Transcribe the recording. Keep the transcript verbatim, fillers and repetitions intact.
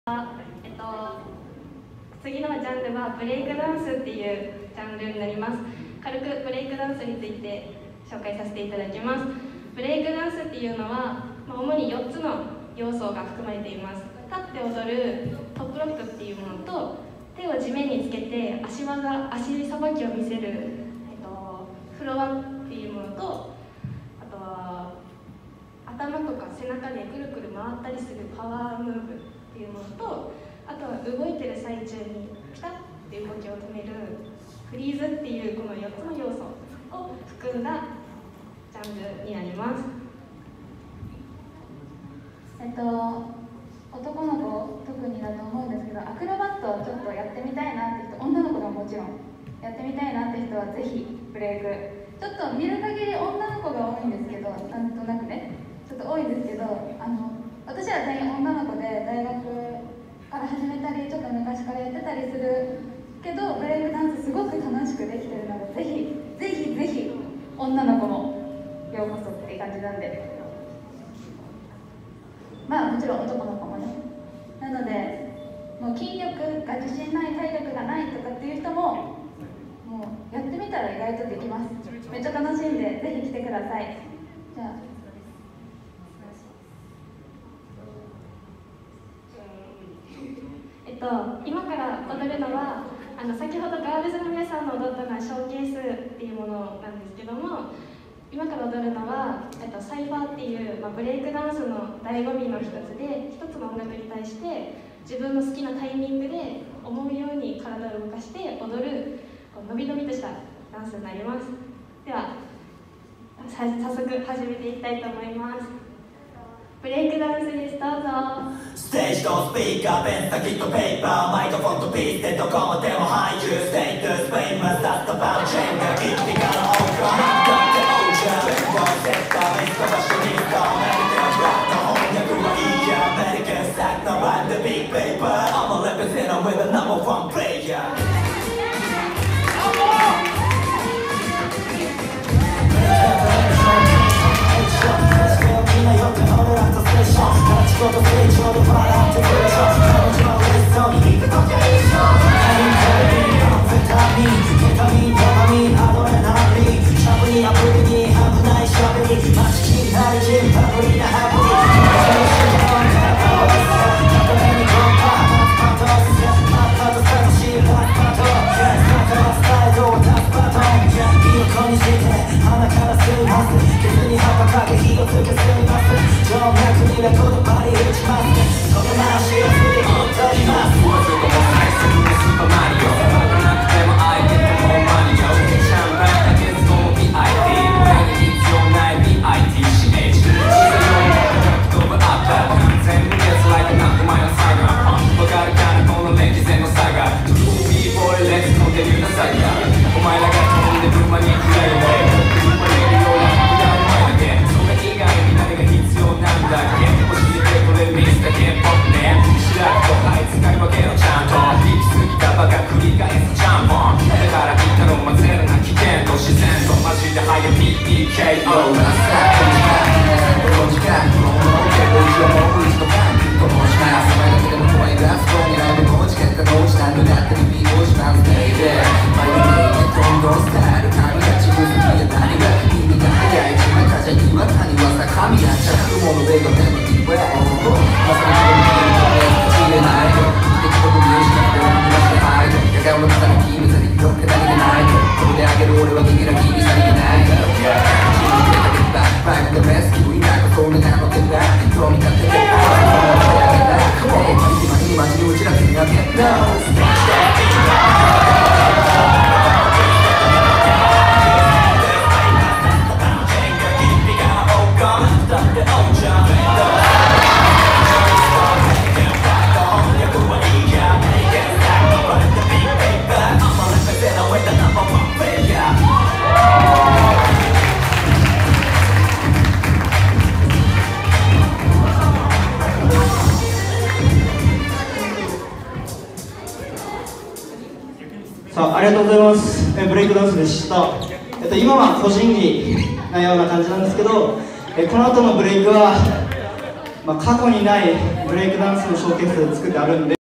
えっと、次のジャンルはブレイクダンスっていうジャンルになります。軽くブレイクダンスについて紹介させていただきます。ブレイクダンスっていうのは、まあ、主によっつの要素が含まれています。立って踊るトップロックっていうものと、手を地面につけて足技、足さばきを見せる、えっと、フロアっていうものと、あとは頭とか背中でくるくる回ったりするパワームーブっていうものと、あとは動いてる最中にピタッて動きを止めるフリーズっていうこのよっつの要素を含んだジャンルになります。 えっと男の子特にだと思うんですけど、アクロバットをちょっとやってみたいなって人、女の子でももちろんやってみたいなって人はぜひブレイク。ちょっと見る限り女の子が多いんですけど、なんとなくねちょっと多いんですけど、あの私は全員女の子で大学から始めたりちょっと昔からやってたりするけど、ブレイクダンスすごく楽しくできてるので、ぜひぜひぜひ女の子もようこそっていう感じなんで、まあもちろん男の子もね。なのでもう筋力が自信ない、体力がないとかっていう人ももうやってみたら意外とできます。めっちゃ楽しいんでぜひ来てください。じゃあえっと、今から踊るのはあの先ほどガールズの皆さんの踊ったのはショーケースっていうものなんですけども、今から踊るのは、えっと、サイファーっていう、まあ、ブレイクダンスの醍醐味の一つで、一つの音楽に対して自分の好きなタイミングで思うように体を動かして踊るこう伸び伸びとしたダンスになります。では早速始めていきたいと思います。ブレイクダンスです、どうぞ。 ステージとスピーカー、ペン先とペーパー、マイクフォンとピースでどこまでもハイジューステイトスペインマスターとバウチェンが切ってからオープンだってオージャーレッドセッターミストファッショニスタアメリカンブラックの翻訳はいいや、アメリカンサックのライブでビッグペーパー I'm a representative with a number one player。ちょうど成長で笑ってくれそう彼女は嬉しそうに行くときゃいいそうアンフェタミン、ケタミン、ドパミン、アドレナリンしゃぶりアプリに危ないしゃべりマチキン、ハリキン、パブリなハブリ高めにコンパマッパトスマッパトス楽しいラッパトスタイルを出すバトンいい子にして鼻から吸いますケツに葉っぱかけ火をつけ吸います静脈にレコードパリ打ちますその話をすり本当にますもうずっともないすぐスーパーマリオなくても相手ともマニオシャンパンだけずっと ピーアイティー 俺に必要ない ビーアイティーシーエイチ 自然の飛ぶアッパー全部ゲスライトなんて前のサイガーわかるかなこの歴然の差が ビーボーイレッツのデビューのサイガーお前らが飛んで車にくらいで車にいるような無駄な前だけそれ以外に何が必要なんだっけ教えてこれミスターケンポップね白くとはい使い分けろちゃんと行き過ぎたバカ繰り返すジャンポンだから言ったの混ぜるな危険と自然とマジで早 ピーイーケーオー なさこの時間このものを結構一応もう一度パンと申しますお前だけでも声がすごいライブも時間がどうしたんだだったりビーゴしますねでマイデーでどんどんスタイル髪がちぐすぎや何が耳が速い島かじゃ岩谷はさ神やっちゃうものでが全部いっぱいまさに自分の言うことで知れないと生きてきた僕にしなくては見ましてはいと画顔の下のキームさに広く何気ないとここであげる俺はギラギリさりげない信じてたけどバイクでベスト気分だこそんなの手だ興味勝手で今に打ち出すになってんださあ、ありがとうございます。えブレイクダンスでした。えっと、今は個人技なような感じなんですけど、えこの後のブレイクはまあ、過去にないブレイクダンスのショーケースを作ってあるんで